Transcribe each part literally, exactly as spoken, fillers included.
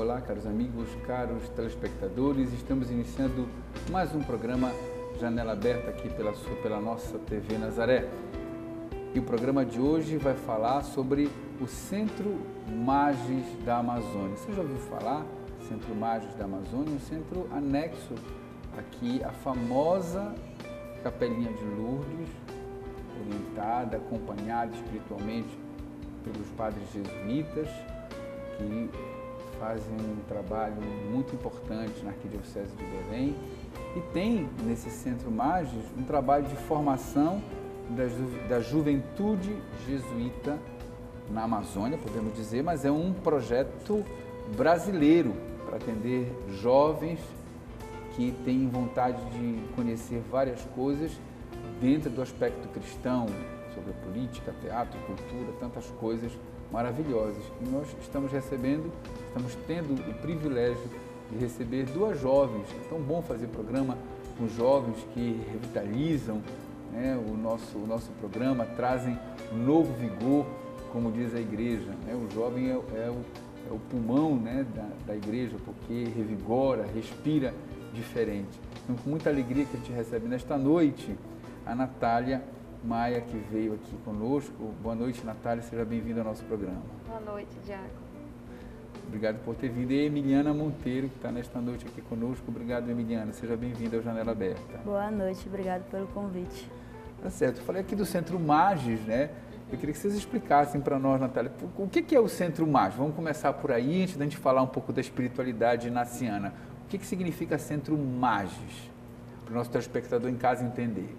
Olá, caros amigos, caros telespectadores, estamos iniciando mais um programa Janela Aberta aqui pela, sua, pela nossa T V Nazaré. E o programa de hoje vai falar sobre o Centro Magis da Amazônia. Você já ouviu falar? Centro Magis da Amazônia, um centro anexo aqui à famosa Capelinha de Lourdes, orientada, acompanhada espiritualmente pelos padres jesuítas, que fazem um trabalho muito importante na Arquidiocese de Belém. E tem, nesse Centro Magis, um trabalho de formação da, ju da juventude jesuíta na Amazônia, podemos dizer, mas é um projeto brasileiro para atender jovens que têm vontade de conhecer várias coisas dentro do aspecto cristão, sobre a política, teatro, cultura, tantas coisas maravilhosas. E nós estamos recebendo, estamos tendo o privilégio de receber duas jovens. É tão bom fazer programa com jovens que revitalizam, né, o, nosso, o nosso programa, trazem um novo vigor, como diz a igreja. Né? O jovem é, é, o, é o pulmão, né, da, da igreja, porque revigora, respira diferente. Então, com muita alegria que a gente recebe nesta noite a Natália Maia, que veio aqui conosco. Boa noite, Natália, seja bem-vinda ao nosso programa. Boa noite, Diaco. Obrigado por ter vindo. E a Emiliana Monteiro, que está nesta noite aqui conosco. Obrigado, Emiliana, seja bem-vinda ao Janela Aberta. Boa noite, obrigado pelo convite. Tá certo, eu falei aqui do Centro Magis, né? Eu queria que vocês explicassem para nós, Natália, o que é o Centro Magis? Vamos começar por aí, antes da gente falar um pouco da espiritualidade naciana. O que, que significa Centro Magis? Para o nosso telespectador em casa entender.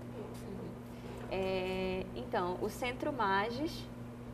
É, então, o Centro Magis...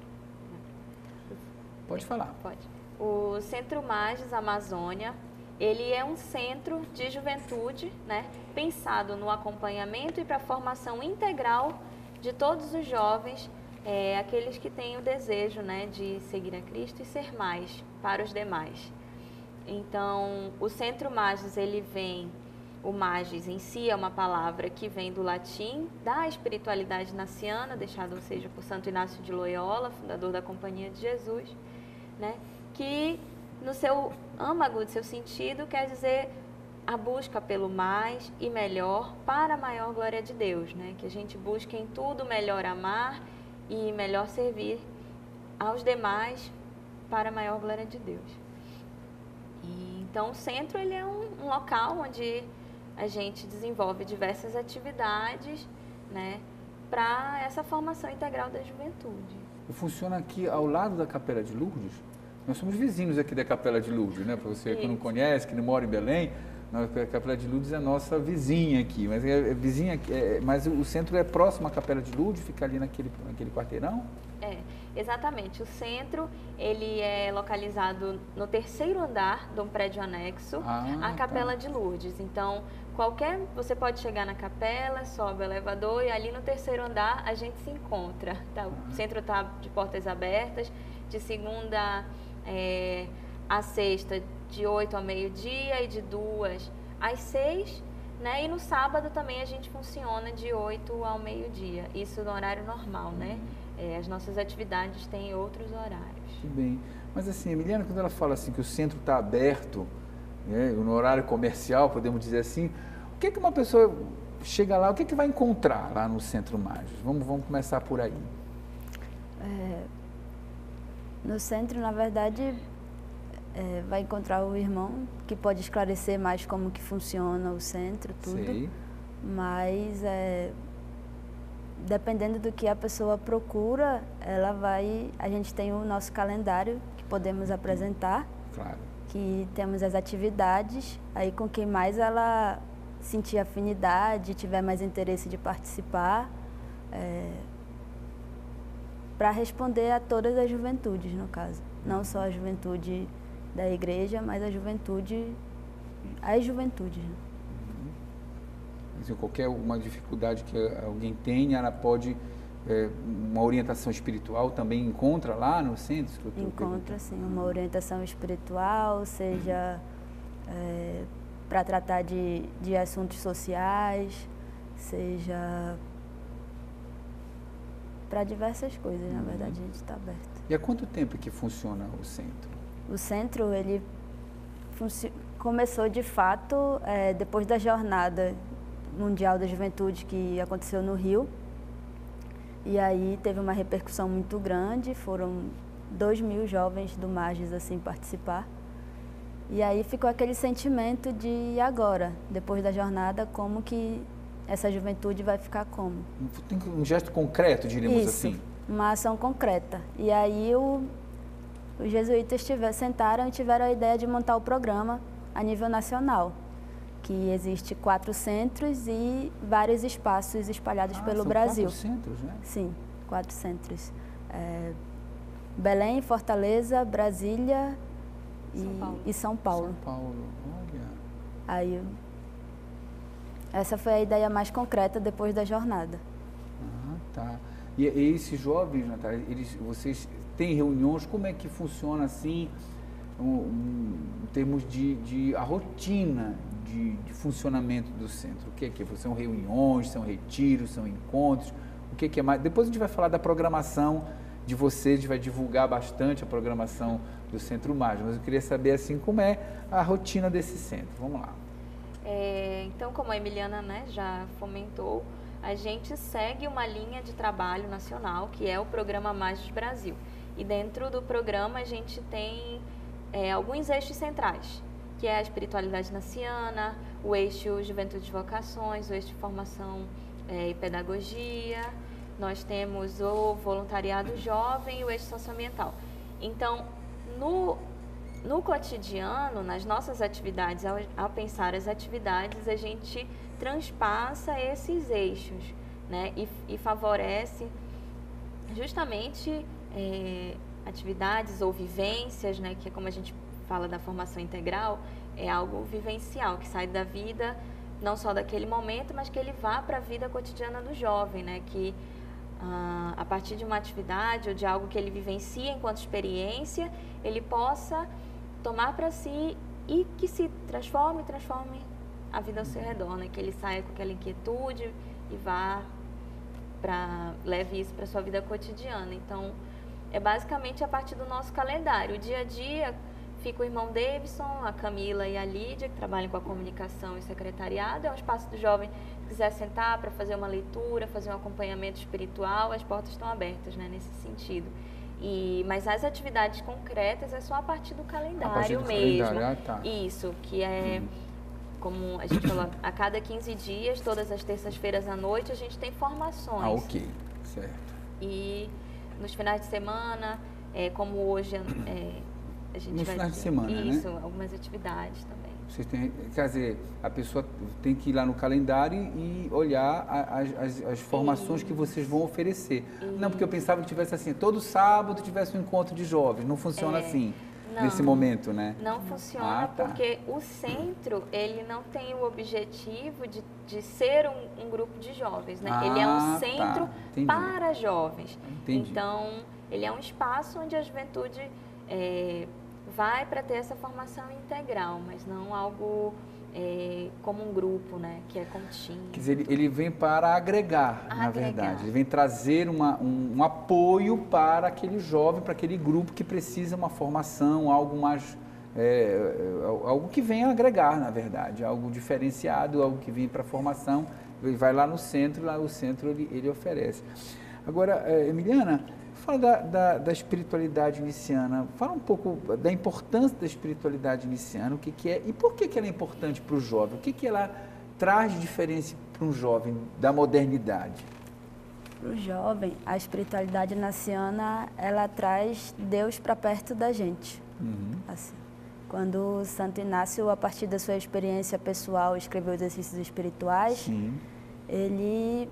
Pode falar. Pode. O Centro Magis Amazônia, ele é um centro de juventude, né, pensado no acompanhamento e para a formação integral de todos os jovens, é, aqueles que têm o desejo, né, de seguir a Cristo e ser mais para os demais. Então, o Centro Magis, ele vem... O magis em si é uma palavra que vem do latim, da espiritualidade naciana, deixada, ou seja, por Santo Inácio de Loyola, fundador da Companhia de Jesus, né? Que no seu âmago, de seu sentido, quer dizer a busca pelo mais e melhor para a maior glória de Deus, né? Que a gente busque em tudo melhor amar e melhor servir aos demais para a maior glória de Deus. E, então, o centro ele é um, um local onde a gente desenvolve diversas atividades, né, para essa formação integral da juventude. E funciona aqui ao lado da Capela de Lourdes. Nós somos vizinhos aqui da Capela de Lourdes, né? Para você que não conhece, que não mora em Belém, a Capela de Lourdes é nossa vizinha aqui, mas é, é vizinha, é, mas o centro é próximo à Capela de Lourdes, fica ali naquele, naquele quarteirão? É, exatamente. O centro, ele é localizado no terceiro andar de um prédio anexo ah, à Capela tá. de Lourdes. Então, qualquer, você pode chegar na capela, sobe o elevador e ali no terceiro andar a gente se encontra. Tá? O ah. centro está de portas abertas, de segunda é, a sexta, de oito ao meio-dia e de duas às seis, né? E no sábado também a gente funciona de oito ao meio-dia, isso no horário normal, uhum. né? É, as nossas atividades têm outros horários. Que bem. Mas assim, Emiliana, quando ela fala assim que o centro está aberto, né, no horário comercial, podemos dizer assim, o que é que uma pessoa chega lá, o que é que vai encontrar lá no Centro Magis? Vamos, vamos começar por aí. É, no centro, na verdade, é, vai encontrar o irmão que pode esclarecer mais como que funciona o centro, tudo. Sei. Mas é, dependendo do que a pessoa procura, ela vai. A gente tem o nosso calendário que podemos apresentar. Claro. Que temos as atividades, aí com quem mais ela sentir afinidade, tiver mais interesse de participar, é, para responder a todas as juventudes, no caso. Não só a juventude da igreja, mas a juventude, as juventudes. Né? Uhum. Qualquer uma dificuldade que alguém tenha, ela pode, é, uma orientação espiritual também encontra lá no centro? Que eu encontra, sim, uma orientação espiritual, seja é, para tratar de, de assuntos sociais, seja para diversas coisas, uhum. Na verdade, a gente está aberto. E há quanto tempo que funciona o centro? O centro, ele começou de fato é, depois da Jornada Mundial da Juventude que aconteceu no Rio. E aí teve uma repercussão muito grande, foram dois mil jovens do Mages assim participar. E aí ficou aquele sentimento de e agora, depois da jornada, como que essa juventude vai ficar como? Tem um gesto concreto, diríamos Isso, assim. Uma ação concreta. E aí o, os jesuítas tiver, sentaram e tiveram a ideia de montar o programa a nível nacional, que existe quatro centros e vários espaços espalhados ah, pelo são Brasil. Quatro centros, né? Sim, quatro centros. É, Belém, Fortaleza, Brasília e São Paulo. E São Paulo. São Paulo, olha. Aí, essa foi a ideia mais concreta depois da jornada. Ah, tá. E, e esses jovens, Natália, eles, vocês têm reuniões, como é que funciona assim, um, um, em termos de, de a rotina de, de funcionamento do centro? O que é que são reuniões, são retiros, são encontros? O que é que é mais? Depois a gente vai falar da programação de vocês, a gente vai divulgar bastante a programação do Centro Mages, mas eu queria saber assim como é a rotina desse centro. Vamos lá. É, então, como a Emiliana, né, já fomentou, a gente segue uma linha de trabalho nacional, que é o Programa Mages Brasil. E dentro do programa a gente tem é, alguns eixos centrais, que é a espiritualidade naciana, o eixo Juventude e Vocações, o eixo de formação é, e pedagogia. Nós temos o voluntariado jovem e o eixo socioambiental. Então, no, no cotidiano, nas nossas atividades, ao, ao pensar as atividades, a gente transpassa esses eixos, né? E, e favorece justamente é, atividades ou vivências, né? Que é como a gente fala da formação integral, é algo vivencial, que sai da vida, não só daquele momento, mas que ele vá para a vida cotidiana do jovem, né? Que Uh, a partir de uma atividade ou de algo que ele vivencia enquanto experiência, ele possa tomar para si e que se transforme, transforme a vida ao seu redor, né? Que ele saia com aquela inquietude e vá para leve isso para sua vida cotidiana. Então, é basicamente a partir do nosso calendário. O dia a dia fica o irmão Davidson, a Camila e a Lídia, que trabalham com a comunicação e secretariado. É um espaço do jovem que quiser sentar para fazer uma leitura, fazer um acompanhamento espiritual, as portas estão abertas, né, nesse sentido. E, mas as atividades concretas é só a partir do calendário, a partir do mesmo. Calendário, ah, tá. Isso, que é, hum. como a gente falou, a cada quinze dias, todas as terças-feiras à noite, a gente tem formações. Ah, ok, certo. E nos finais de semana, é, como hoje... É, a gente nos vai finais de ter, semana, isso, né? algumas atividades também. Vocês têm, quer dizer, a pessoa tem que ir lá no calendário e olhar as, as, as formações isso. que vocês vão oferecer. Isso. Não, porque eu pensava que tivesse assim, todo sábado tivesse um encontro de jovens. Não funciona é, assim, não, nesse momento, né? Não funciona ah, tá. porque o centro, ele não tem o objetivo de, de ser um, um grupo de jovens, né? Ah, ele é um centro tá. para jovens. Entendi. Então, ele é um espaço onde a juventude... É, vai para ter essa formação integral, mas não algo é, como um grupo, né, que é contínuo. Quer dizer, ele, ele vem para agregar, agregar, na verdade. Ele vem trazer uma, um, um apoio para aquele jovem, para aquele grupo que precisa uma formação, algo mais... É, algo que venha agregar, na verdade, algo diferenciado, algo que vem para a formação. Ele vai lá no centro, lá o centro ele, ele oferece. Agora, Emiliana... Fala da, da, da espiritualidade iniciana, fala um pouco da importância da espiritualidade iniciana, o que, que é e por que, que ela é importante para o jovem, o que, que ela traz de diferença para um jovem da modernidade? Para o jovem, a espiritualidade iniciana, ela traz Deus para perto da gente. Uhum. Assim, quando Santo Inácio, a partir da sua experiência pessoal, escreveu exercícios espirituais, Sim. ele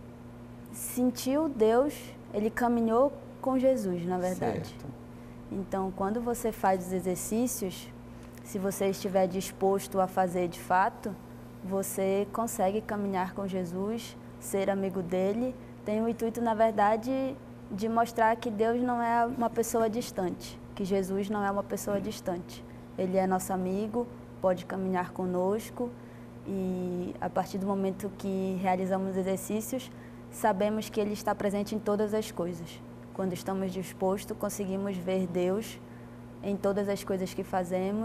sentiu Deus, ele caminhou com Jesus, na verdade. Certo. Então, quando você faz os exercícios, se você estiver disposto a fazer de fato, você consegue caminhar com Jesus, ser amigo dele. Tem o intuito, na verdade, de mostrar que Deus não é uma pessoa distante, que Jesus não é uma pessoa distante. Ele é nosso amigo, pode caminhar conosco e, a partir do momento que realizamos os exercícios, sabemos que Ele está presente em todas as coisas. Quando estamos dispostos, conseguimos ver Deus em todas as coisas que fazemos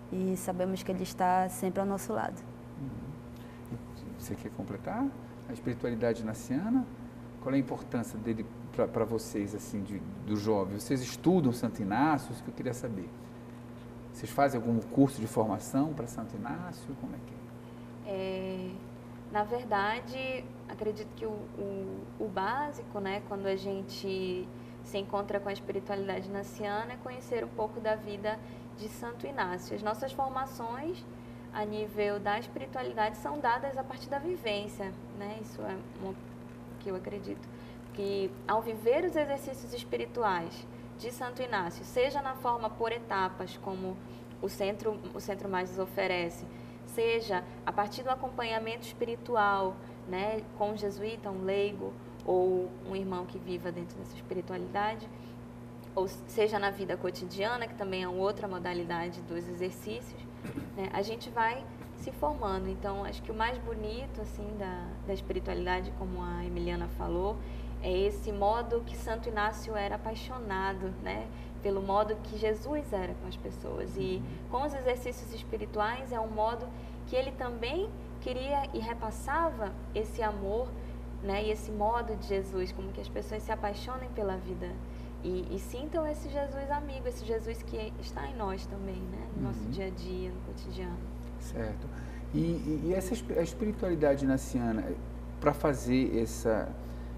e sabemos que Ele está sempre ao nosso lado. Uhum. Você quer completar? A espiritualidade ignaciana, qual é a importância dele para vocês, assim, de, do jovem? Vocês estudam Santo Inácio? Isso que eu queria saber. Vocês fazem algum curso de formação para Santo Inácio? Como é que é? É, na verdade, acredito que o, o, o básico, né, quando a gente se encontra com a espiritualidade ignaciana, é conhecer um pouco da vida de Santo Inácio. As nossas formações a nível da espiritualidade são dadas a partir da vivência, né? Isso é o que eu acredito, que ao viver os exercícios espirituais de Santo Inácio, seja na forma por etapas, como o Centro, o Centro Magis oferece, seja a partir do acompanhamento espiritual, né, com um jesuíta, um leigo, ou um irmão que viva dentro dessa espiritualidade, ou seja na vida cotidiana, que também é outra modalidade dos exercícios, né, a gente vai se formando. Então, acho que o mais bonito, assim, da, da espiritualidade, como a Emiliana falou, é esse modo que Santo Inácio era apaixonado, né, pelo modo que Jesus era com as pessoas. E com os exercícios espirituais é um modo que ele também queria e repassava esse amor, né, e esse modo de Jesus, como que as pessoas se apaixonem pela vida e, e sintam esse Jesus amigo, esse Jesus que está em nós também, né, no nosso uhum. dia a dia, no cotidiano. Certo. E, e, e essa a espiritualidade ignaciana, para fazer essa,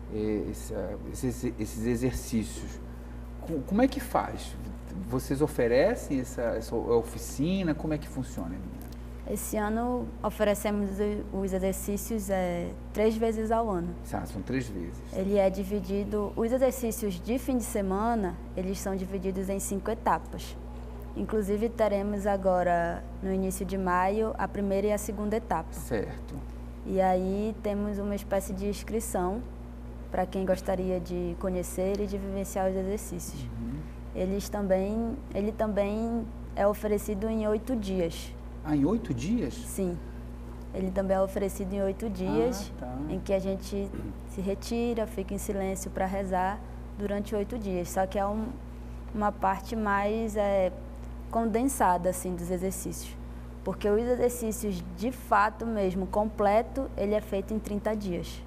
essa, esses, esses exercícios, como é que faz? Vocês oferecem essa, essa oficina? Como é que funciona, Emiliana? Esse ano oferecemos os exercícios é, três vezes ao ano. Ah, são três vezes. Ele é dividido, os exercícios de fim de semana, eles são divididos em cinco etapas. Inclusive teremos agora, no início de maio, a primeira e a segunda etapa. Certo. E aí temos uma espécie de inscrição para quem gostaria de conhecer e de vivenciar os exercícios. Uhum. Eles também, ele também é oferecido em oito dias. Ah, em oito dias? Sim. Ele também é oferecido em oito dias, ah, tá. em que a gente se retira, fica em silêncio para rezar durante oito dias. Só que é um, uma parte mais é, condensada assim, dos exercícios. Porque os exercícios, de fato mesmo, completo, ele é feito em trinta dias.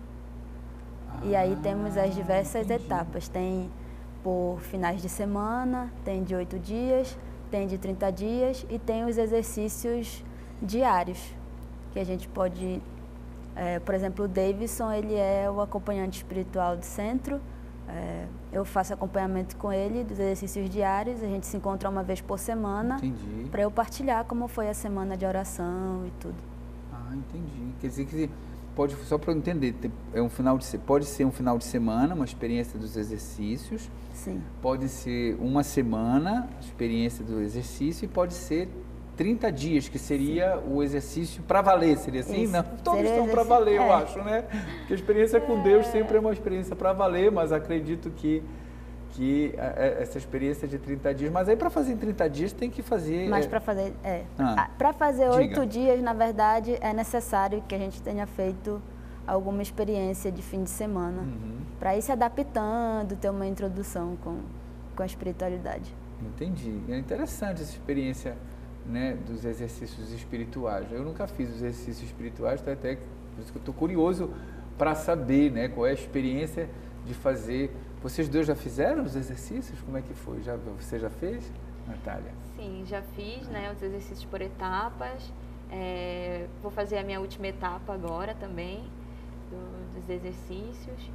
Ah, e aí temos as diversas entendi. etapas. Tem por finais de semana, tem de oito dias, tem de trinta dias e tem os exercícios diários, que a gente pode, é, por exemplo, o Davidson, ele é o acompanhante espiritual do centro, é, eu faço acompanhamento com ele dos exercícios diários, a gente se encontra uma vez por semana, para eu partilhar como foi a semana de oração e tudo. Ah, entendi. Quer dizer que pode, só para eu entender, é um final de, pode ser um final de semana, uma experiência dos exercícios. Sim. Pode ser uma semana, experiência do exercício, e pode ser trinta dias, que seria Sim. o exercício para valer, seria assim? Isso. Não, todos seria estão para valer, é. eu acho, né? Porque a experiência com é. Deus sempre é uma experiência para valer, mas acredito que, que essa experiência de trinta dias, mas aí para fazer em trinta dias tem que fazer... Mas para fazer, é, ah, para fazer oito dias, na verdade, é necessário que a gente tenha feito alguma experiência de fim de semana, uhum. para ir se adaptando, ter uma introdução com, com a espiritualidade. Entendi. É interessante essa experiência, né, dos exercícios espirituais. Eu nunca fiz os exercícios espirituais, até por isso que eu estou curioso para saber, né, qual é a experiência de fazer. Vocês dois já fizeram os exercícios? Como é que foi? Já, você já fez, Natália? Sim, já fiz, né, os exercícios por etapas. É, vou fazer a minha última etapa agora também, do, dos exercícios.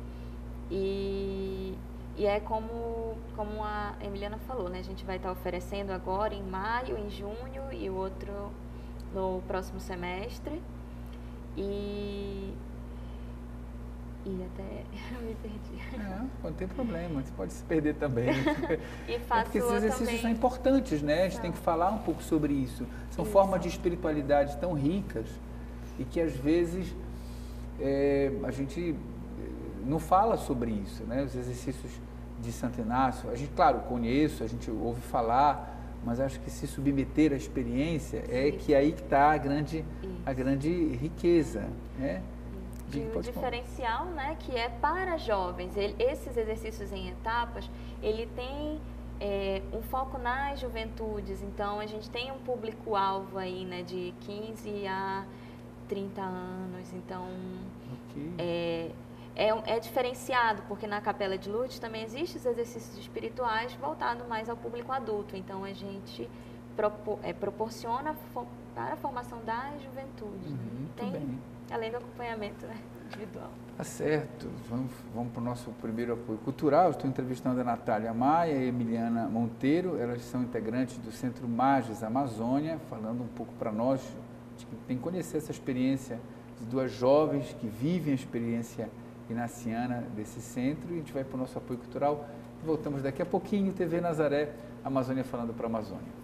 E, e é como, como a Emiliana falou, né? A gente vai estar oferecendo agora em maio, em junho e o outro no próximo semestre. E, e até eu me perdi. Não, não tem problema, você pode se perder também. E faço é porque esses exercícios também... são importantes, né? A gente não. tem que falar um pouco sobre isso. São isso. formas de espiritualidade tão ricas e que às vezes é, a gente não fala sobre isso, né? Os exercícios de Santo Inácio, a gente, claro, conheço, a gente ouve falar, mas acho que se submeter à experiência é isso. que aí que está a grande, a grande riqueza, né? E o diferencial, né, que é para jovens, ele, esses exercícios em etapas, ele tem é, um foco nas juventudes. Então, a gente tem um público-alvo aí, né, de quinze a trinta anos. Então, okay. é, é, é diferenciado, porque na Capela de Lourdes também existem os exercícios espirituais voltados mais ao público adulto. Então, a gente propor, é, proporciona fo, para a formação da juventude. Uhum, né? muito tem, bem. Além do acompanhamento, né, individual. Tá certo. Vamos, vamos para o nosso primeiro apoio cultural. Estou entrevistando a Natália Maia e a Emiliana Monteiro. Elas são integrantes do Centro Magis Amazônia, falando um pouco para nós, de que tem que conhecer essa experiência de duas jovens que vivem a experiência inaciana desse centro. E a gente vai para o nosso apoio cultural e voltamos daqui a pouquinho. T V Nazaré, Amazônia falando para a Amazônia.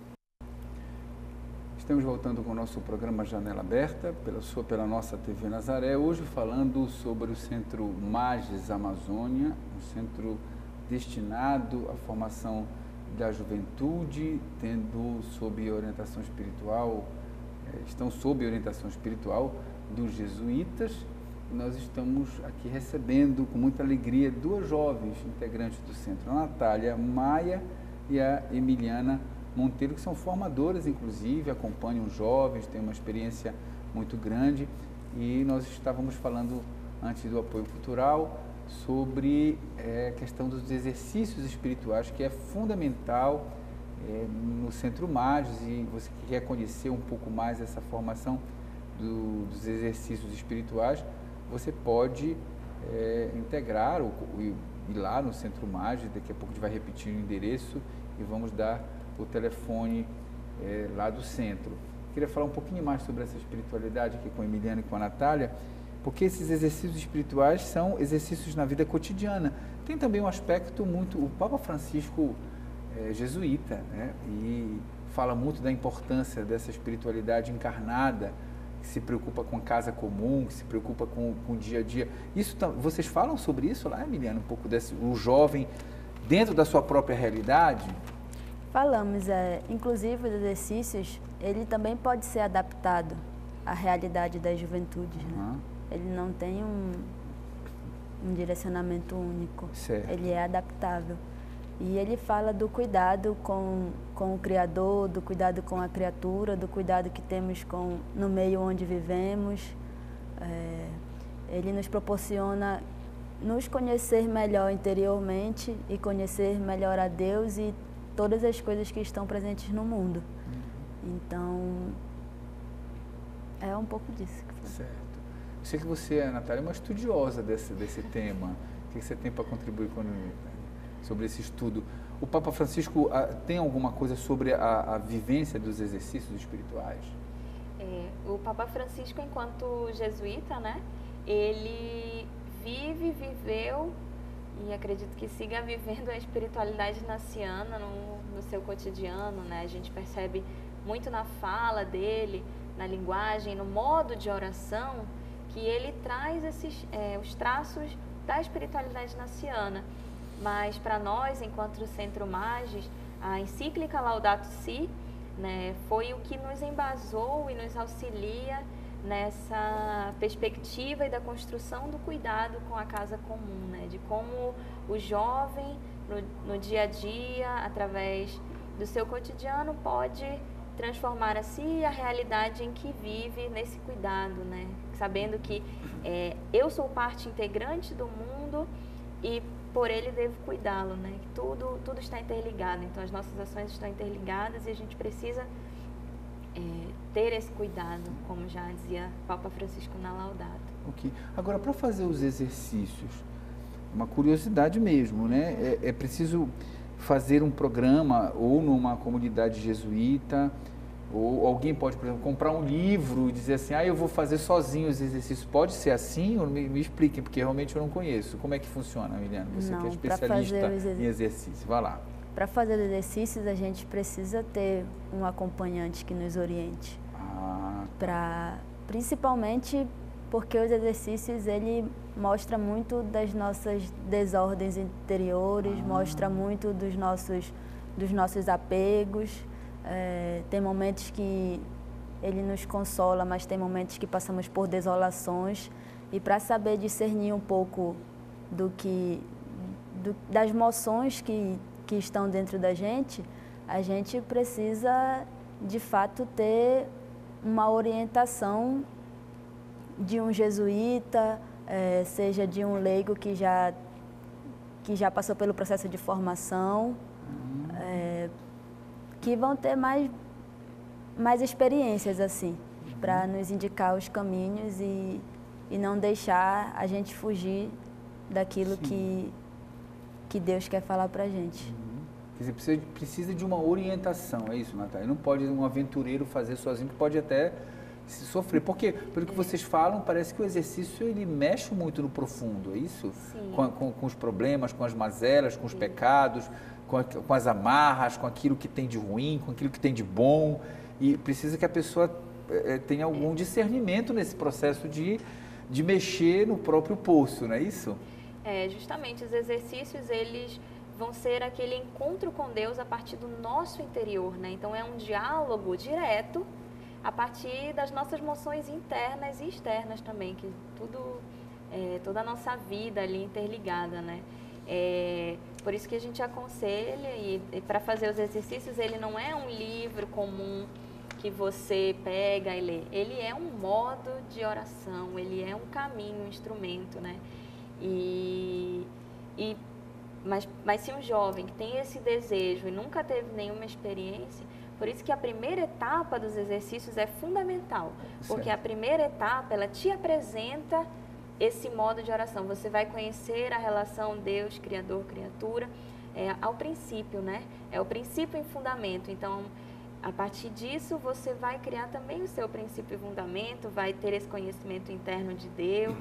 Estamos voltando com o nosso programa Janela Aberta, pela, sua, pela nossa T V Nazaré, hoje falando sobre o Centro Magis Amazônia, um centro destinado à formação da juventude, tendo sob orientação espiritual, estão sob orientação espiritual dos jesuítas. Nós estamos aqui recebendo com muita alegria duas jovens integrantes do centro, a Natália Maia e a Emiliana Monteiro, que são formadoras, inclusive, acompanham jovens, têm uma experiência muito grande. E nós estávamos falando, antes do apoio cultural, sobre é, a questão dos exercícios espirituais, que é fundamental é, no Centro Magis. E você que quer conhecer um pouco mais essa formação do, dos exercícios espirituais, você pode é, integrar ou, ou ir lá no Centro Magis. Daqui a pouco a gente vai repetir o endereço e vamos dar o telefone é, lá do centro. Queria falar um pouquinho mais sobre essa espiritualidade aqui com a Emiliana e com a Natália, porque esses exercícios espirituais são exercícios na vida cotidiana. Tem também um aspecto muito... O Papa Francisco é jesuíta, né? E fala muito da importância dessa espiritualidade encarnada, que se preocupa com a casa comum, que se preocupa com, com o dia a dia. Isso, vocês falam sobre isso lá, Emiliana? Um pouco desse... O jovem dentro da sua própria realidade... Falamos, é, inclusive os exercícios, ele também pode ser adaptado à realidade das juventudes, né? Uhum. Ele não tem um, um direcionamento único, certo. Ele é adaptável. E ele fala do cuidado com, com o Criador, do cuidado com a criatura, do cuidado que temos com, no meio onde vivemos. É, ele nos proporciona nos conhecer melhor interiormente e conhecer melhor a Deus e todas as coisas que estão presentes no mundo. Uhum. Então, é um pouco disso. Que certo. Eu sei que você, Natália, é uma estudiosa desse, desse tema. O que você tem para contribuir com, sobre esse estudo? O Papa Francisco a, tem alguma coisa sobre a, a vivência dos exercícios espirituais? É, o Papa Francisco, enquanto jesuíta, né, ele vive, viveu e acredito que siga vivendo a espiritualidade inaciana no, no seu cotidiano, né? A gente percebe muito na fala dele, na linguagem, no modo de oração, que ele traz esses, é, os traços da espiritualidade inaciana. Mas para nós, enquanto Centro Magis, a encíclica Laudato Si, né, foi o que nos embasou e nos auxilia nessa perspectiva e da construção do cuidado com a casa comum, né? De como o jovem, no, no dia a dia, através do seu cotidiano, pode transformar a si e a realidade em que vive nesse cuidado, né? Sabendo que é, eu sou parte integrante do mundo e por ele devo cuidá-lo, né? Que tudo, tudo está interligado, então as nossas ações estão interligadas e a gente precisa É, ter esse cuidado, como já dizia Papa Francisco na Laudato. Ok. Agora, para fazer os exercícios, uma curiosidade mesmo, né? É, é preciso fazer um programa ou numa comunidade jesuíta, ou alguém pode, por exemplo, comprar um livro e dizer assim, ah, eu vou fazer sozinho os exercícios. Pode ser assim? Ou me, me expliquem, porque realmente eu não conheço. Como é que funciona, Emiliana? Você não, que é especialista exerc... em exercício. Vai lá. Para fazer os exercícios, a gente precisa ter um acompanhante que nos oriente. Ah. Pra, principalmente porque os exercícios, ele mostra muito das nossas desordens interiores, ah. mostra muito dos nossos, dos nossos apegos. É, tem momentos que ele nos consola, mas tem momentos que passamos por desolações. E para saber discernir um pouco do que, do, das emoções que que estão dentro da gente, a gente precisa, de fato, ter uma orientação de um jesuíta, é, seja de um leigo que já, que já passou pelo processo de formação, é, que vão ter mais, mais experiências, assim, para nos indicar os caminhos e, e não deixar a gente fugir daquilo que, que Deus quer falar para a gente. Uhum. Quer dizer, precisa, precisa de uma orientação, é isso, Natália? Não pode um aventureiro fazer sozinho, que pode até se sofrer. Porque, pelo que vocês falam, parece que o exercício ele mexe muito no profundo, é isso? Com, com, com os problemas, com as mazelas, com os Sim. pecados, com, a, com as amarras, com aquilo que tem de ruim, com aquilo que tem de bom. E precisa que a pessoa é, tenha algum discernimento nesse processo de, de mexer no próprio poço, não é isso? É, justamente, os exercícios, eles vão ser aquele encontro com Deus a partir do nosso interior, né? Então, é um diálogo direto a partir das nossas emoções internas e externas também, que tudo, é, toda a nossa vida ali interligada, né? É, por isso que a gente aconselha, e, e para fazer os exercícios, ele não é um livro comum que você pega e lê. Ele é um modo de oração, ele é um caminho, um instrumento, né? E, e, mas, mas se um jovem que tem esse desejo e nunca teve nenhuma experiência, por isso que a primeira etapa dos exercícios é fundamental, porque certo. A primeira etapa, ela te apresenta esse modo de oração. Você vai conhecer a relação Deus, Criador, criatura, é, ao princípio, né? É o princípio em fundamento. Então, a partir disso, você vai criar também o seu princípio e fundamento, vai ter esse conhecimento interno de Deus.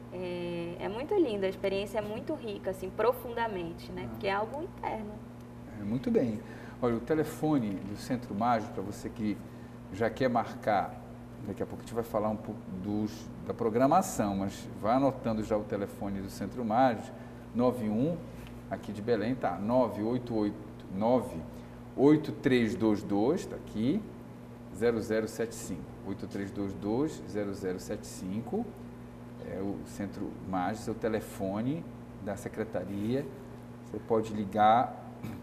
É, é muito lindo, a experiência é muito rica, assim, profundamente, né? Porque é algo interno. É, muito bem. Olha, o telefone do Centro Mágico, para você que já quer marcar, daqui a pouco a gente vai falar um pouco dos, da programação, mas vai anotando já o telefone do Centro Mágico, nove um, aqui de Belém, tá? nove oito oito nove, oito três dois dois, está aqui, zero zero sete cinco. oito três dois dois, zero zero sete cinco, é o Centro Mágico, é o telefone da secretaria. Você pode ligar,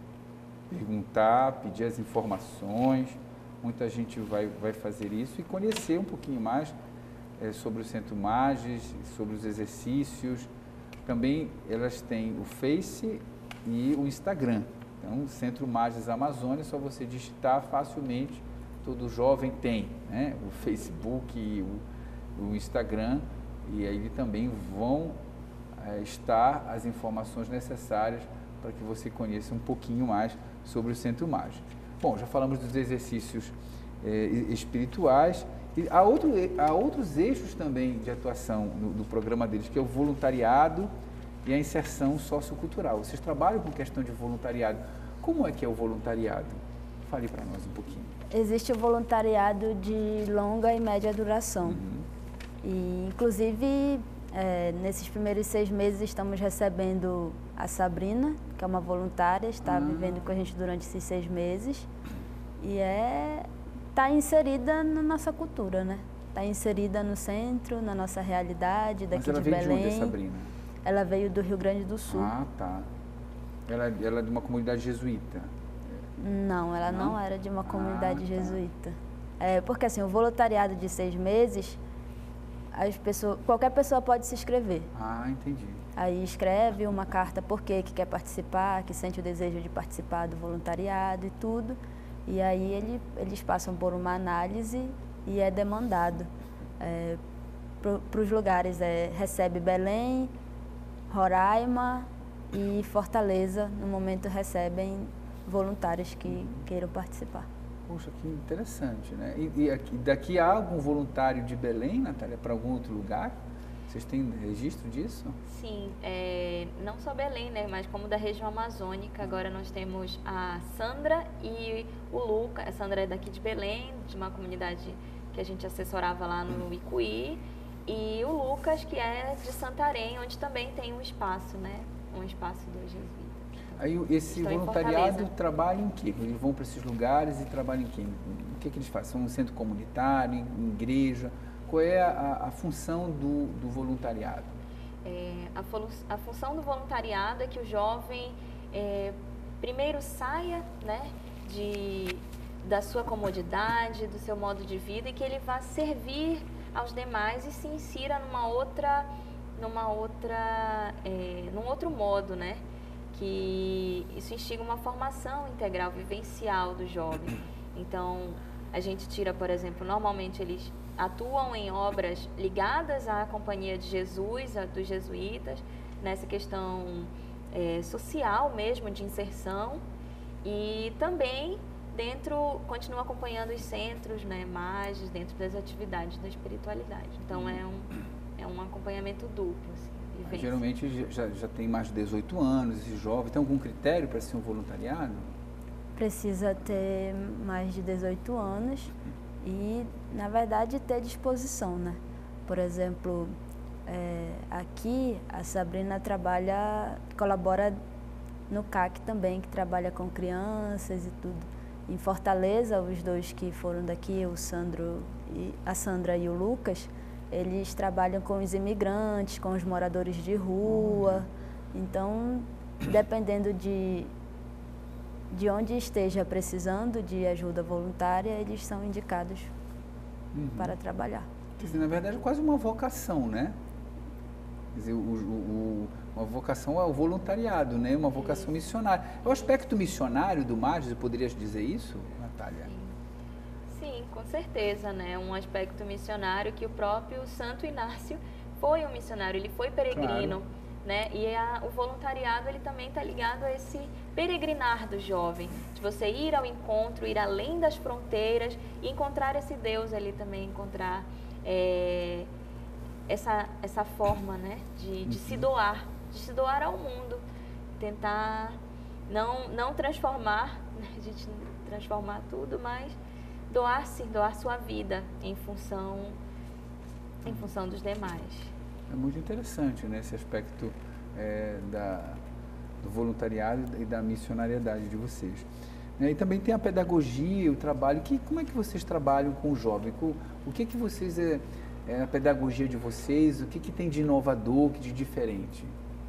perguntar, pedir as informações. Muita gente vai, vai fazer isso e conhecer um pouquinho mais é, sobre o Centro Magis, sobre os exercícios. Também elas têm o Face e o Instagram. Então, Centro Magis Amazônia, é só você digitar facilmente, todo jovem tem, né? O Facebook e o, o Instagram, e aí também vão é, estar as informações necessárias para que você conheça um pouquinho mais sobre o Centro Mágico. Bom, já falamos dos exercícios eh, espirituais, e há, outro, há outros eixos também de atuação no, do programa deles, que é o voluntariado e a inserção sociocultural. Vocês trabalham com questão de voluntariado. Como é que é o voluntariado? Fale para nós um pouquinho. Existe o voluntariado de longa e média duração. Uhum. E, inclusive, é, nesses primeiros seis meses estamos recebendo a Sabrina, que é uma voluntária, está ah. vivendo com a gente durante esses seis meses e é está inserida na nossa cultura, né? Está inserida no centro, na nossa realidade daqui de Belém. Mas ela veio de onde, Sabrina? Ela veio do Rio Grande do Sul. Ah, tá. Ela, ela é de uma comunidade jesuíta? Não, ela não, não era de uma comunidade ah, jesuíta. Tá. É, porque assim, o voluntariado de seis meses, as pessoas, qualquer pessoa pode se inscrever. Ah, entendi. Aí escreve uma carta por quê que quer participar, que sente o desejo de participar do voluntariado e tudo. E aí ele, eles passam por uma análise e é demandado é, para os lugares. É, recebe Belém, Roraima e Fortaleza, no momento recebem voluntários que queiram participar. Poxa, que interessante, né? E, e aqui, daqui há algum voluntário de Belém, Natália, para algum outro lugar? Vocês têm registro disso? Sim, é, não só Belém, né, mas como da região amazônica. Agora nós temos a Sandra e o Luca. A Sandra é daqui de Belém, de uma comunidade que a gente assessorava lá no Icuí. E o Lucas, que é de Santarém, onde também tem um espaço, né? Um espaço do jesuíta. Aí esse Estou voluntariado trabalha em quê? Eles vão para esses lugares e trabalham em quê? O que, que eles fazem? São um centro comunitário, em igreja? Qual é a, a função do, do voluntariado? É, a, a função do voluntariado é que o jovem é, primeiro saia, né, de, da sua comodidade, do seu modo de vida, e que ele vá servir aos demais e se insira numa outra, numa outra, é, num outro modo, né? Que isso instiga uma formação integral, vivencial do jovem. Então, a gente tira, por exemplo, normalmente eles atuam em obras ligadas à Companhia de Jesus, a, dos jesuítas, nessa questão é, social mesmo, de inserção, e também dentro, continua acompanhando os centros, né, MAGES, dentro das atividades da espiritualidade. Então, é um, é um acompanhamento duplo. Assim, geralmente já, já tem mais de dezoito anos, esse jovem. Tem algum critério para ser um voluntariado? Precisa ter mais de dezoito anos e, na verdade, ter disposição, né? Por exemplo, é, aqui a Sabrina trabalha, colabora no C A C também, que trabalha com crianças e tudo. Em Fortaleza, os dois que foram daqui, o Sandro e, a Sandra e o Lucas, eles trabalham com os imigrantes, com os moradores de rua. Então, dependendo de, de onde esteja precisando de ajuda voluntária, eles são indicados uhum. para trabalhar. Quer dizer, na verdade, é quase uma vocação, né? Quer dizer, o, o, o, uma vocação é o voluntariado, né? Uma vocação missionária. É o aspecto missionário do MAGES, poderias dizer isso, Natália? Sim, com certeza, né? Um aspecto missionário que o próprio Santo Inácio foi um missionário, ele foi peregrino, claro. Né? E a, o voluntariado, ele também está ligado a esse peregrinar do jovem, de você ir ao encontro, ir além das fronteiras e encontrar esse Deus ali também, encontrar é, essa, essa forma, né? de, de se doar, de se doar ao mundo, tentar não, não transformar, né? A gente transformar tudo, mas doar-se, doar sua vida em função, em função dos demais. É muito interessante, né, esse aspecto é, da, do voluntariado e da missionariedade de vocês. É, e também tem a pedagogia, o trabalho. Que, como é que vocês trabalham com o jovem? O, o que que vocês, é, é a pedagogia de vocês, o que que tem de inovador, de diferente?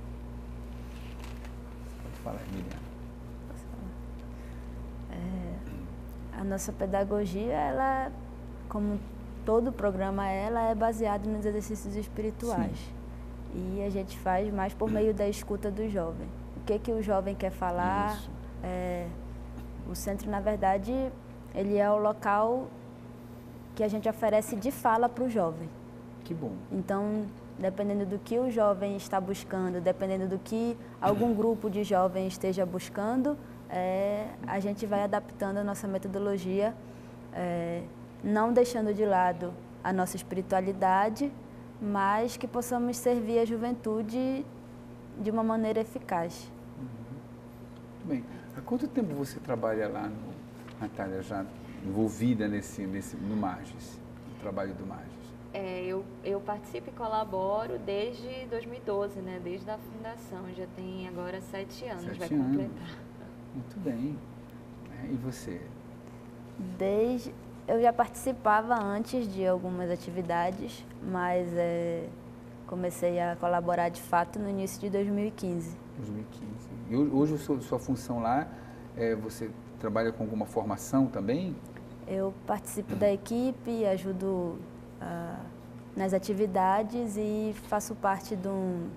Pode falar, Emiliana. Posso falar? É, a nossa pedagogia, ela, como todo o programa, ela é baseada nos exercícios espirituais. Sim. E a gente faz mais por meio da escuta do jovem. O que que o jovem quer falar? É, o centro, na verdade, ele é o local que a gente oferece de fala para o jovem. Que bom. Então, dependendo do que o jovem está buscando, dependendo do que algum grupo de jovens esteja buscando, é, a gente vai adaptando a nossa metodologia, é, não deixando de lado a nossa espiritualidade, mas que possamos servir a juventude de uma maneira eficaz. Uhum. Muito bem. Há quanto tempo você trabalha lá, no, Natália, já envolvida nesse, nesse, no MAGES, no trabalho do MAGES? É, eu, eu participo e colaboro desde dois mil e doze, né? Desde a fundação. Já tem agora sete anos, sete vai anos. completar. Muito bem. E você? Desde... Eu já participava antes de algumas atividades, mas é, comecei a colaborar de fato no início de dois mil e quinze. dois mil e quinze. E hoje a sua, sua função lá, é, você trabalha com alguma formação também? Eu participo da equipe, ajudo ah, nas atividades e faço parte do,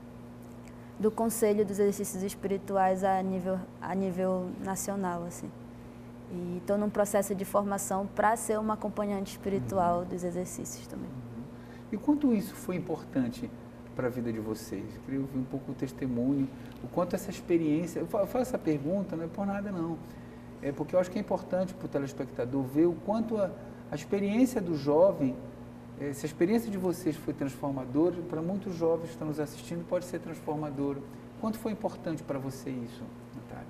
do Conselho dos Exercícios Espirituais a nível, a nível nacional, assim. E estou num processo de formação para ser uma acompanhante espiritual uhum. dos exercícios também. Uhum. E quanto isso foi importante para a vida de vocês? Eu queria ouvir um pouco o testemunho, o quanto essa experiência... Eu faço essa pergunta, não é por nada não, é porque eu acho que é importante para o telespectador ver o quanto a, a experiência do jovem, é, se a experiência de vocês foi transformadora, para muitos jovens que estão nos assistindo pode ser transformadora. Quanto foi importante para você isso, Natália?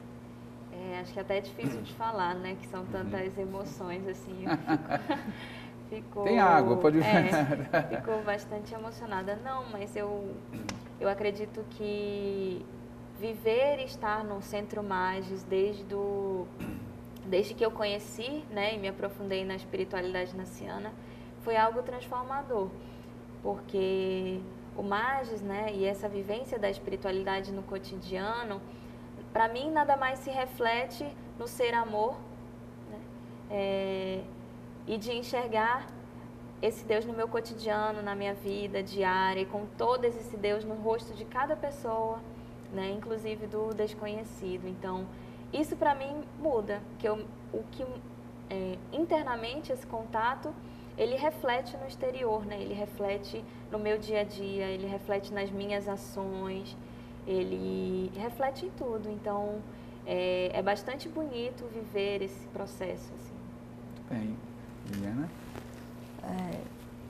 É, acho que até é difícil de falar, né? Que são tantas emoções, assim. Ficou, Tem água, pode ver. É, ficou bastante emocionada. Não, mas eu, eu acredito que viver e estar no Centro MAGES desde, do, desde que eu conheci, né? E me aprofundei na espiritualidade naciana, foi algo transformador. Porque o MAGES, né? E essa vivência da espiritualidade no cotidiano... para mim, nada mais se reflete no ser amor, né? É, e de enxergar esse Deus no meu cotidiano, na minha vida diária, e com todo esse Deus no rosto de cada pessoa, né? Inclusive do desconhecido. Então, isso para mim muda, que eu, o que é, internamente esse contato, ele reflete no exterior, né? Ele reflete no meu dia a dia, ele reflete nas minhas ações, ele reflete em tudo. Então, é, é bastante bonito viver esse processo, assim. Muito bem. Liliana? É,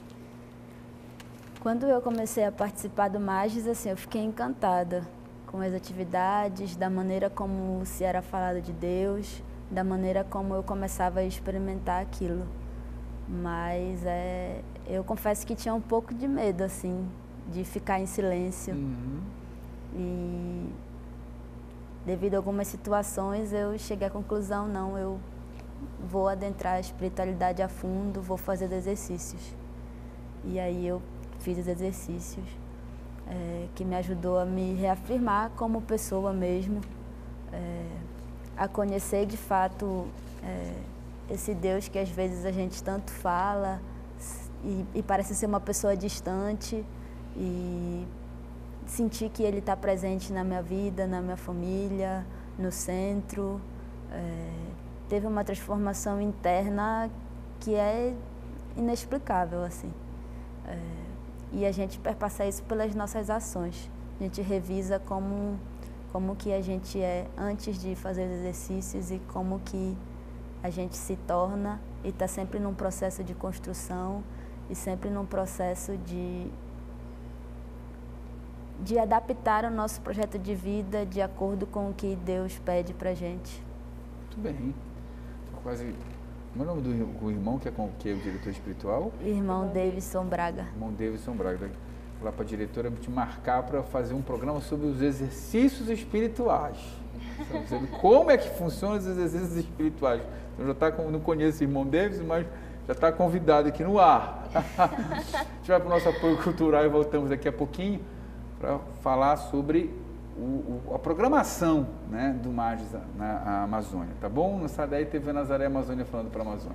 quando eu comecei a participar do Magis, assim, eu fiquei encantada com as atividades, da maneira como se era falado de Deus, da maneira como eu começava a experimentar aquilo. Mas é, eu confesso que tinha um pouco de medo, assim, de ficar em silêncio. Uhum. E devido a algumas situações, eu cheguei à conclusão, não, eu vou adentrar a espiritualidade a fundo, vou fazer os exercícios. E aí eu fiz os exercícios, é, que me ajudou a me reafirmar como pessoa mesmo, é, a conhecer de fato é, esse Deus que às vezes a gente tanto fala e, e parece ser uma pessoa distante, e sentir que Ele está presente na minha vida, na minha família, no centro. É, teve uma transformação interna que é inexplicável, assim. É, e a gente perpassa isso pelas nossas ações. A gente revisa como, como que a gente é antes de fazer os exercícios e como que a gente se torna, e está sempre num processo de construção e sempre num processo de, de adaptar o nosso projeto de vida de acordo com o que Deus pede para a gente. Muito bem. Tô quase... Como é o nome do, do irmão que é, com, que é o diretor espiritual? Irmão Davidson Braga. Irmão Davidson Braga. Vou falar para a diretora te marcar para fazer um programa sobre os exercícios espirituais. Como é que funcionam os exercícios espirituais? Eu já tá com, não conheço o irmão Davidson, mas já está convidado aqui no ar. A gente vai para o nosso apoio cultural e voltamos daqui a pouquinho para falar sobre o, o, a programação, né, do Magis na Amazônia, tá bom? No Sadei T V Nazaré Amazônia falando para a Amazônia.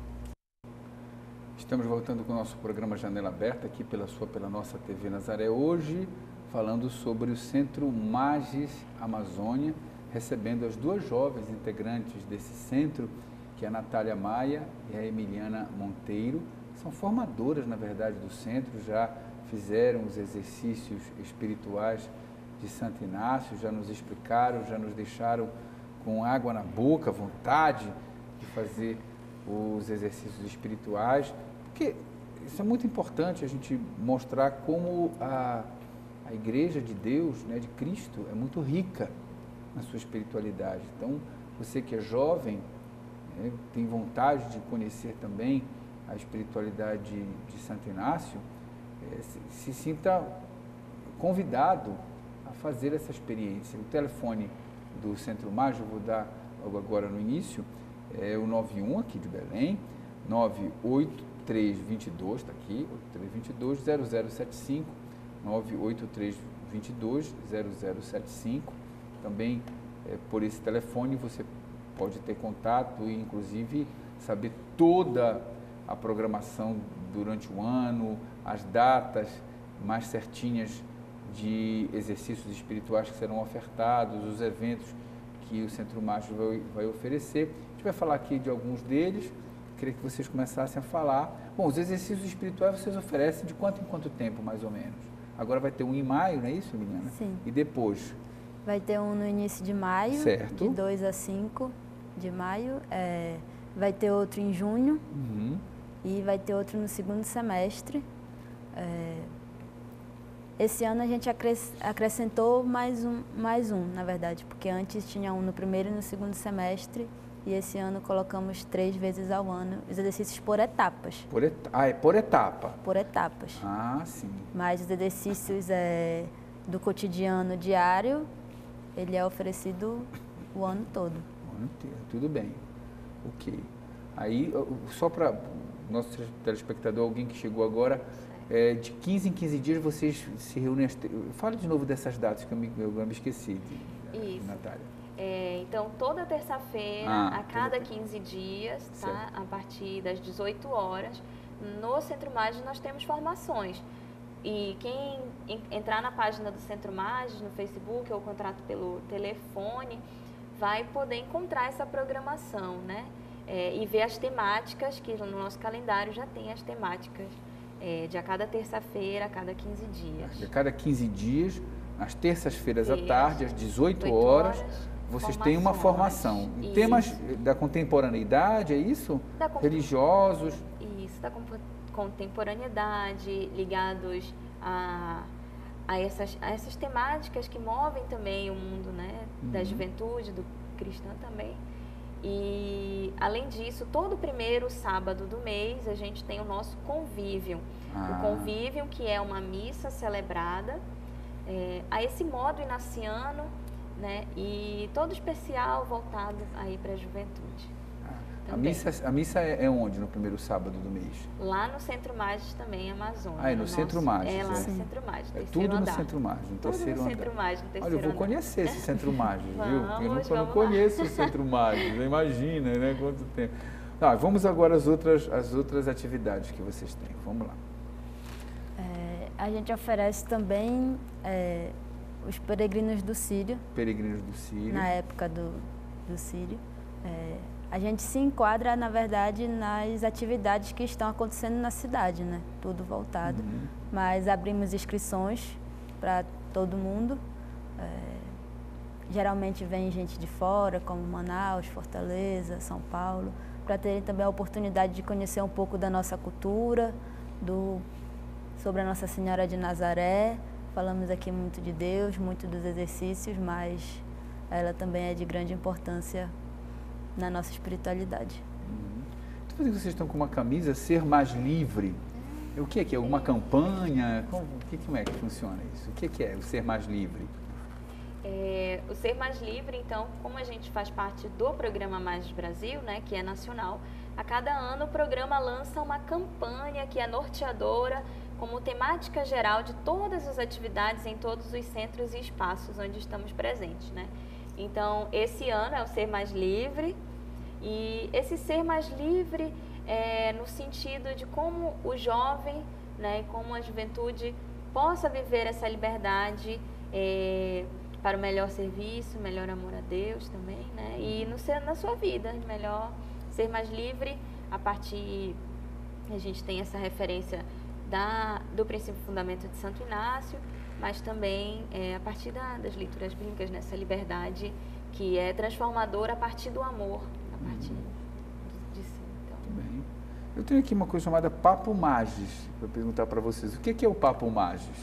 Estamos voltando com o nosso programa Janela Aberta aqui pela sua, pela nossa T V Nazaré, hoje falando sobre o Centro Magis Amazônia, recebendo as duas jovens integrantes desse centro, que é a Natália Maia e a Emiliana Monteiro. São formadoras, na verdade, do centro, já fizeram os exercícios espirituais de Santo Inácio, já nos explicaram, já nos deixaram com água na boca, vontade de fazer os exercícios espirituais, porque isso é muito importante, a gente mostrar como a, a Igreja de Deus, né, de Cristo, é muito rica na sua espiritualidade. Então, você que é jovem, né, tem vontade de conhecer também a espiritualidade de, de Santo Inácio, é, se, se sinta convidado a fazer essa experiência. O telefone do Centro Magis, eu vou dar logo agora no início, é o nove um aqui de Belém, nove oito três dois dois, está aqui, oito três dois dois, zero zero sete cinco, nove oito três dois dois, zero zero sete cinco. Também é, por esse telefone você pode ter contato e inclusive saber toda a programação durante o ano, as datas mais certinhas de exercícios espirituais que serão ofertados, os eventos que o Centro Magis vai, vai oferecer. A gente vai falar aqui de alguns deles, queria que vocês começassem a falar. Bom, os exercícios espirituais vocês oferecem de quanto em quanto tempo, mais ou menos? Agora vai ter um em maio, não é isso, Emiliana? Sim. E depois? Vai ter um no início de maio, certo, de dois a cinco de maio. É, vai ter outro em junho, uhum, e vai ter outro no segundo semestre. É, esse ano a gente acrescentou mais um, mais um, na verdade, porque antes tinha um no primeiro e no segundo semestre, e esse ano colocamos três vezes ao ano, os exercícios por etapas. Por et... Ah, é por etapa? Por etapas. Ah, sim. Mas os exercícios é, do cotidiano diário, ele é oferecido o ano todo. O ano inteiro, tudo bem. Ok. Aí, só para nosso telespectador, alguém que chegou agora, é, de quinze em quinze dias vocês se reúnem... As... Fala de novo dessas datas, que eu me, eu me esqueci. Isso. Natália? É, então, toda terça-feira, Ah, a cada toda... quinze dias, tá? Certo. A partir das dezoito horas, no Centro Magis nós temos formações. E quem entrar na página do Centro Magis, no Facebook, ou contrato pelo telefone, vai poder encontrar essa programação, né? É, e ver as temáticas, que no nosso calendário já tem as temáticas é, de a cada terça-feira, a cada quinze dias. De a cada quinze dias, às terças-feiras à Isso. tarde, às dezoito oito horas, horas, vocês têm uma formação. Em Isso. temas da contemporaneidade, é isso? Da con- Religiosos? Isso, da compo- contemporaneidade, ligados a, a, essas, a essas temáticas que movem também o mundo, né? Da Uhum. juventude, do cristão também. E, além disso, todo primeiro sábado do mês, a gente tem o nosso convívio. Ah. O convívio, que é uma missa celebrada é, a esse modo inaciano, né? E todo especial voltado aí para a juventude. A missa, a missa é onde no primeiro sábado do mês? Lá no Centro Magis também, Amazônia. Ah, é no Centro Magis, É lá é. no Centro Magis, É terceiro tudo no andar. Centro Magis, no Tudo terceiro no andar. Centro Magis, no terceiro Olha, eu vou andar. conhecer esse Centro Magis, viu? Vamos, Eu não, eu não vamos lá. conheço o Centro Magis, imagina, né? Quanto tempo. Tá, vamos agora às outras, às outras atividades que vocês têm. Vamos lá. É, a gente oferece também é, os peregrinos do Sírio, Peregrinos do Sírio. na época do, do Sírio. É, a gente se enquadra, na verdade, nas atividades que estão acontecendo na cidade, né? Tudo voltado. Uhum. Mas abrimos inscrições para todo mundo. É, geralmente vem gente de fora, como Manaus, Fortaleza, São Paulo, para terem também a oportunidade de conhecer um pouco da nossa cultura, do, sobre a Nossa Senhora de Nazaré. Falamos aqui muito de Deus, muito dos exercícios, mas ela também é de grande importância na nossa espiritualidade. Uhum. Então, vocês estão com uma camisa Ser Mais Livre. O que é que é? Uma campanha? Como, o que, como é que funciona isso? O que é que é o Ser Mais Livre? É, o Ser Mais Livre, então, como a gente faz parte do programa Mais Brasil, né, que é nacional, a cada ano o programa lança uma campanha que é norteadora como temática geral de todas as atividades em todos os centros e espaços onde estamos presentes, né? Então, esse ano é o Ser Mais Livre, e esse Ser Mais Livre é no sentido de como o jovem, né, e como a juventude possa viver essa liberdade é, para o melhor serviço, melhor amor a Deus também, né, e no ser, na sua vida, melhor ser mais livre a partir, a gente tem essa referência da, do princípio fundamento de Santo Inácio, mas também é, a partir da, das leituras bíblicas, nessa liberdade que é transformadora a partir do amor, a partir Uhum. de, de si. Então. Muito bem. Eu tenho aqui uma coisa chamada Papo Magis, para perguntar para vocês. O que é, que é o Papo Magis?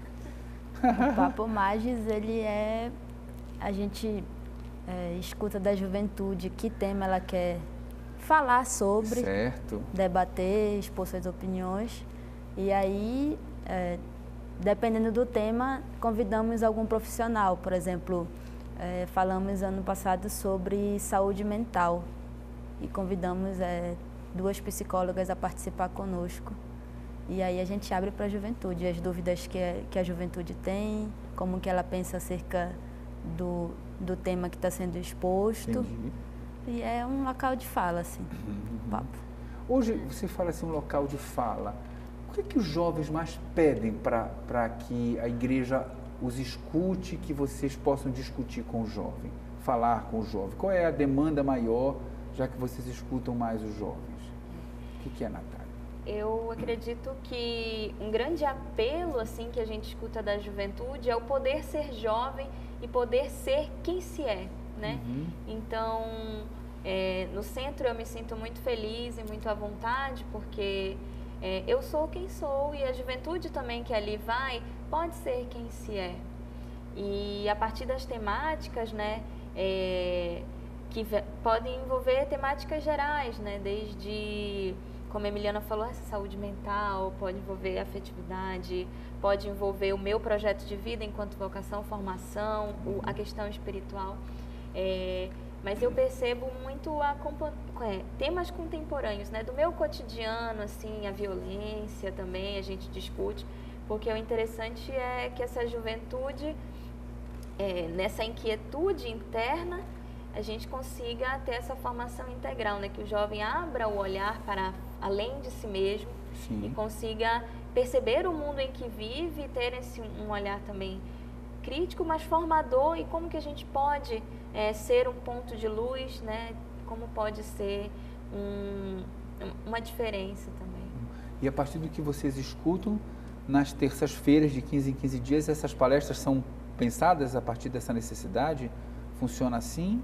O Papo Magis, ele é... A gente é, escuta da juventude que tema ela quer falar sobre, Certo. debater, expor suas opiniões. E aí, é, dependendo do tema, convidamos algum profissional. Por exemplo, é, falamos ano passado sobre saúde mental e convidamos é, duas psicólogas a participar conosco. E aí a gente abre para a juventude, as dúvidas que, é, que a juventude tem, como que ela pensa acerca do, do tema que está sendo exposto. Entendi. E é um local de fala, assim, Uhum. papo. Hoje, você fala assim, um local de fala. O que é que os jovens mais pedem para que a igreja os escute, que vocês possam discutir com o jovem, falar com o jovem? Qual é a demanda maior, já que vocês escutam mais os jovens? O que, que é, Natália? Eu acredito que um grande apelo assim que a gente escuta da juventude é o poder ser jovem e poder ser quem se é, né? Uhum. Então, é, no centro eu me sinto muito feliz e muito à vontade, porque é, eu sou quem sou e a juventude também que ali vai pode ser quem se é. E a partir das temáticas, né, é, que podem envolver temáticas gerais, né, desde, como a Emiliana falou, essa saúde mental, pode envolver afetividade, pode envolver o meu projeto de vida enquanto vocação, formação, o, a questão espiritual. É, mas eu percebo muito a, é, temas contemporâneos, né, do meu cotidiano, assim, a violência também, a gente discute, porque o interessante é que essa juventude é, nessa inquietude interna, a gente consiga ter essa formação integral, né? Que o jovem abra o olhar para além de si mesmo. Sim. E consiga perceber o mundo em que vive, ter esse, um olhar também crítico, mas formador, e como que a gente pode é, ser um ponto de luz, né? Como pode ser um, uma diferença também. E a partir do que vocês escutam, nas terças-feiras, de quinze em quinze dias, essas palestras são pensadas a partir dessa necessidade? Funciona assim?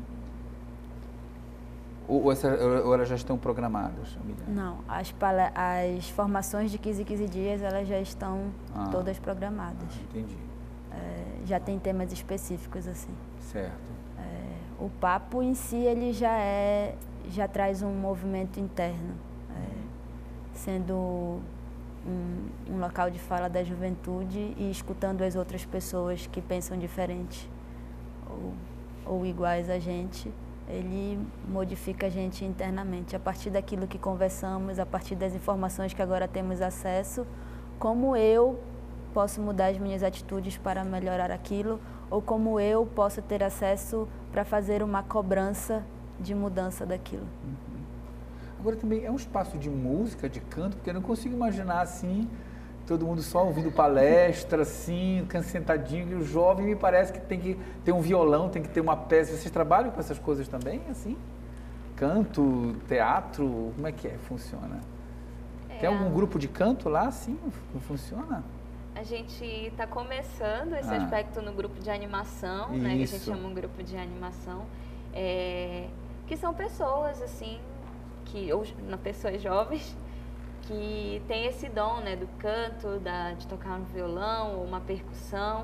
Ou, ou, essa, ou elas já estão programadas, Milena? Não, as, as formações de quinze em quinze dias, elas já estão ah, todas programadas. Ah, entendi. É, já tem temas específicos, assim. Certo. É, o papo em si, ele já, é, já traz um movimento interno, é, sendo um, um local de fala da juventude e escutando as outras pessoas que pensam diferente ou, ou iguais a gente. Ele modifica a gente internamente, a partir daquilo que conversamos, a partir das informações que agora temos acesso, como eu posso mudar as minhas atitudes para melhorar aquilo, ou como eu posso ter acesso para fazer uma cobrança de mudança daquilo. Uhum. Agora também é um espaço de música, de canto, porque eu não consigo imaginar assim, todo mundo só ouvindo palestra, assim, sentadinho, e o jovem me parece que tem que ter um violão, tem que ter uma peça. Vocês trabalham com essas coisas também, assim? Canto, teatro, como é que é? Funciona? É. Tem algum grupo de canto lá, assim? Não funciona? A gente está começando esse ah. aspecto no grupo de animação, né? Que a gente chama um grupo de animação, é, que são pessoas, assim, que, ou pessoas jovens, que tem esse dom, né, do canto, da, de tocar um violão ou uma percussão,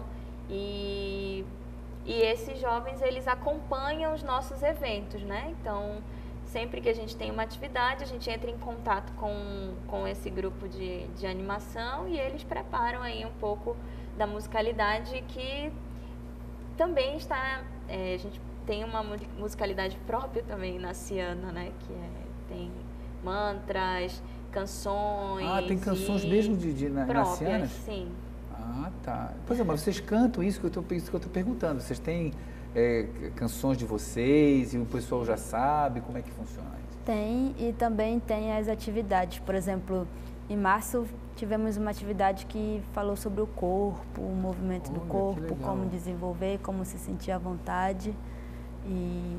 e, e esses jovens, eles acompanham os nossos eventos, né? Então, sempre que a gente tem uma atividade, a gente entra em contato com, com esse grupo de, de animação e eles preparam aí um pouco da musicalidade que também está, é, a gente tem uma musicalidade própria também na Ciana, né, que é, tem mantras, canções. Ah, tem canções e... mesmo de, de na, próprias, Cianas? Sim. Ah, tá. Pois é, mas vocês cantam isso que eu estou perguntando, vocês têm é, canções de vocês e o pessoal já sabe como é que funciona isso? Tem, e também tem as atividades, por exemplo, em março tivemos uma atividade que falou sobre o corpo, o movimento Olha, do corpo, como desenvolver, como se sentir à vontade. E,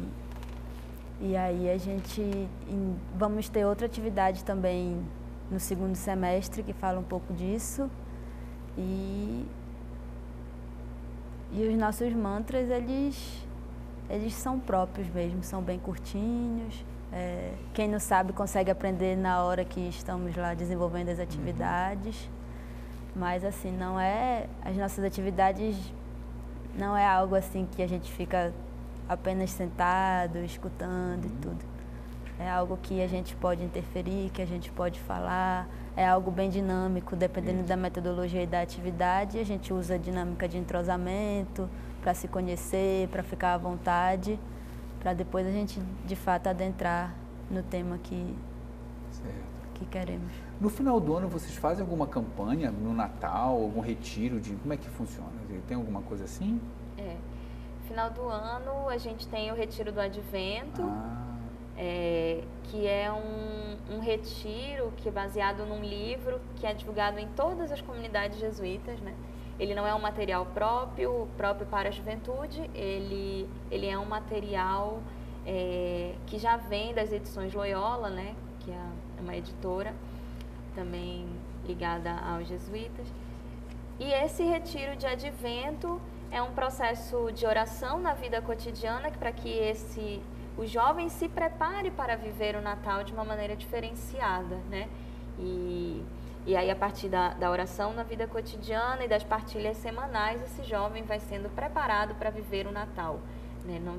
e aí a gente em, vamos ter outra atividade também no segundo semestre que fala um pouco disso. E, e os nossos mantras, eles, eles são próprios mesmo, são bem curtinhos. É, quem não sabe consegue aprender na hora que estamos lá desenvolvendo as atividades. Uhum. Mas assim, não é, as nossas atividades não é algo assim que a gente fica apenas sentado, escutando uhum. e tudo. É algo que a gente pode interferir, que a gente pode falar. É algo bem dinâmico, dependendo Isso. da metodologia e da atividade. A gente usa a dinâmica de entrosamento para se conhecer, para ficar à vontade, para depois a gente, de fato, adentrar no tema que, que queremos. No final do ano, vocês fazem alguma campanha no Natal, algum retiro? De como é que funciona? Tem alguma coisa assim? É. No final do ano, a gente tem o Retiro do Advento, ah. é, que é um, um retiro que é baseado num livro que é divulgado em todas as comunidades jesuítas, né? Ele não é um material próprio, próprio para a juventude, ele, ele é um material é, que já vem das edições Loyola, né? Que é uma editora também ligada aos jesuítas. E esse retiro de advento é um processo de oração na vida cotidiana para que esse, o jovem se prepare para viver o Natal de uma maneira diferenciada, né? E, e aí, a partir da, da oração na vida cotidiana e das partilhas semanais, esse jovem vai sendo preparado para viver o Natal, né? Não,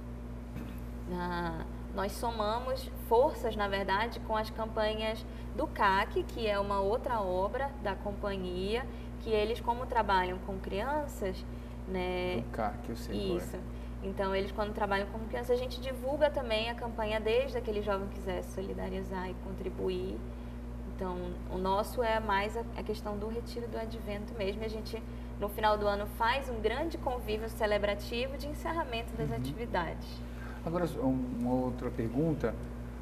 na, nós somamos forças, na verdade, com as campanhas do C A C, que é uma outra obra da companhia, que eles, como trabalham com crianças, né? Do C A C, eu sei. Isso. Então, eles, quando trabalham com crianças, a gente divulga também a campanha desde aquele jovem que quiser solidarizar e contribuir. Então, o nosso é mais a, a questão do retiro do advento mesmo. E a gente, no final do ano, faz um grande convívio celebrativo de encerramento das uhum. atividades. Agora, uma outra pergunta.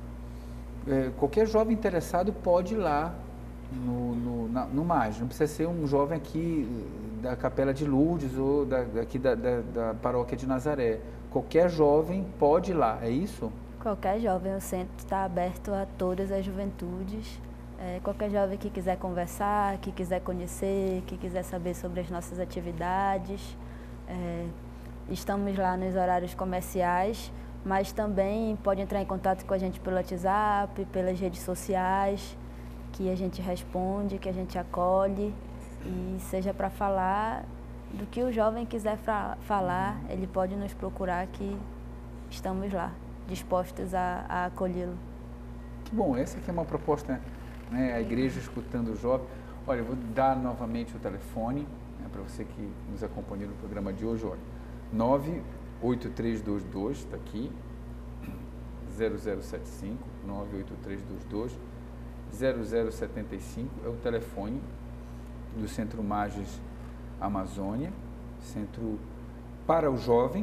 É, qualquer jovem interessado pode ir lá no, no, na, no MAGES. Não precisa ser um jovem aqui da Capela de Lourdes ou da, daqui da, da, da Paróquia de Nazaré. Qualquer jovem pode ir lá, é isso? Qualquer jovem. O centro está aberto a todas as juventudes. É, qualquer jovem que quiser conversar, que quiser conhecer, que quiser saber sobre as nossas atividades. É, estamos lá nos horários comerciais, mas também pode entrar em contato com a gente pelo WhatsApp, pelas redes sociais, que a gente responde, que a gente acolhe, e seja para falar do que o jovem quiser falar, ele pode nos procurar, que estamos lá, dispostos a, a acolhê-lo. Que bom, essa aqui é uma proposta, né, a igreja escutando o jovem. Olha, eu vou dar novamente o telefone, né, para você que nos acompanhou no programa de hoje, olha, nove oito três dois dois, está aqui, zero zero sete cinco, nove oito três dois dois, zero zero sete cinco, é o telefone do Centro MAGES Amazônia, Centro para o Jovem,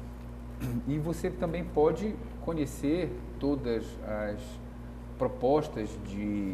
e você também pode conhecer todas as propostas de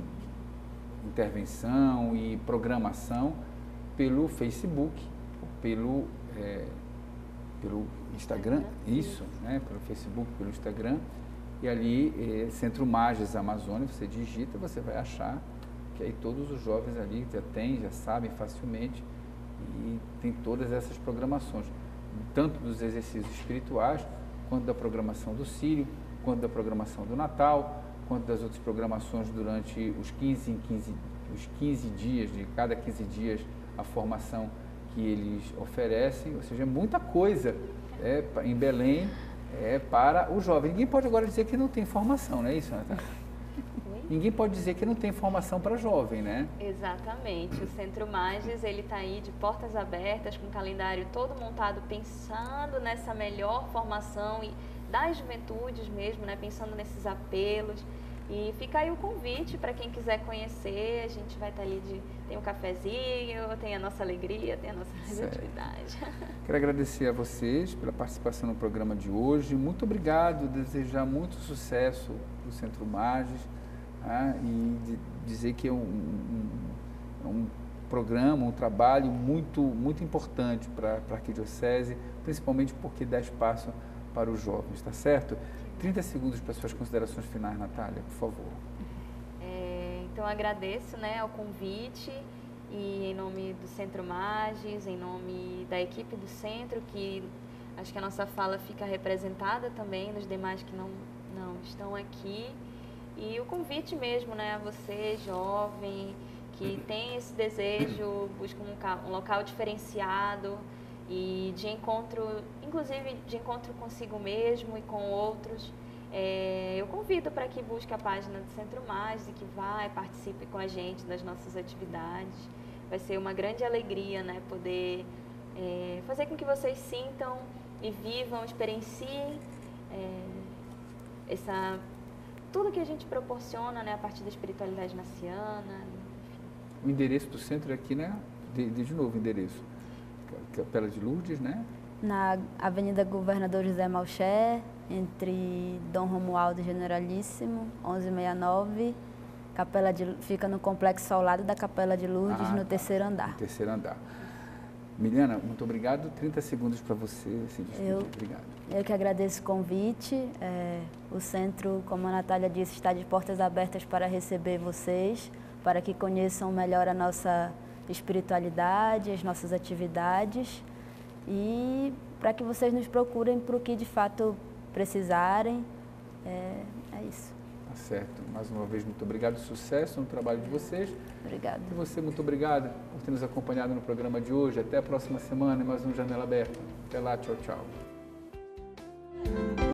intervenção e programação pelo Facebook, pelo, é, pelo Instagram, isso, né, pelo Facebook, pelo Instagram, e ali, é, Centro MAGES Amazônia, você digita, você vai achar que aí todos os jovens ali já têm, já sabem facilmente, e tem todas essas programações, tanto dos exercícios espirituais, quanto da programação do Sírio, quanto da programação do Natal, quanto das outras programações durante os quinze em quinze, os quinze dias, de cada quinze dias, a formação que eles oferecem, ou seja, é muita coisa é, em Belém é, para o jovem. Ninguém pode agora dizer que não tem formação, não é isso, Natália? Ninguém pode dizer que não tem formação para jovem, né? Exatamente. O Centro MAGES, ele está aí de portas abertas, com o calendário todo montado, pensando nessa melhor formação e das juventudes mesmo, né? Pensando nesses apelos. E fica aí o convite para quem quiser conhecer. A gente vai estar ali, de, tem um cafezinho, tem a nossa alegria, tem a nossa atividade. Quero agradecer a vocês pela participação no programa de hoje. Muito obrigado, desejar muito sucesso para o Centro MAGES. Ah, e de dizer que é um, um, um programa, um trabalho muito, muito importante para a Arquidiocese, principalmente porque dá espaço para os jovens, tá certo? trinta segundos para suas considerações finais, Natália, por favor. É, então, agradeço, né, ao convite, e em nome do Centro MAGES, em nome da equipe do Centro, que acho que a nossa fala fica representada também nos demais que não, não estão aqui. E o convite mesmo, né, a você, jovem, que tem esse desejo, busca um, um local diferenciado e de encontro, inclusive de encontro consigo mesmo e com outros. É, eu convido para que busque a página do Centro MAGES e que vá e participe com a gente das nossas atividades. Vai ser uma grande alegria, né, poder é, fazer com que vocês sintam e vivam, experienciem é, essa... tudo que a gente proporciona, né, a partir da espiritualidade marciana. Enfim. O endereço do centro é aqui, né? De, de novo o endereço. Capela de Lourdes, né? Na Avenida Governador José Malcher, entre Dom Romualdo e Generalíssimo, onze sessenta e nove. Capela de, fica no complexo ao lado da Capela de Lourdes, ah, no tá. terceiro andar. No terceiro andar. Miliana, muito obrigado. trinta segundos para você se despedir. Eu, obrigado. Eu que agradeço o convite. É, o centro, como a Natália disse, está de portas abertas para receber vocês, para que conheçam melhor a nossa espiritualidade, as nossas atividades, e para que vocês nos procurem para o que de fato precisarem. É, é isso. Tá certo. Mais uma vez, muito obrigado. Sucesso no trabalho de vocês. Obrigada. E você, muito obrigada por ter nos acompanhado no programa de hoje. Até a próxima semana, mais um Janela Aberta. Até lá, tchau, tchau.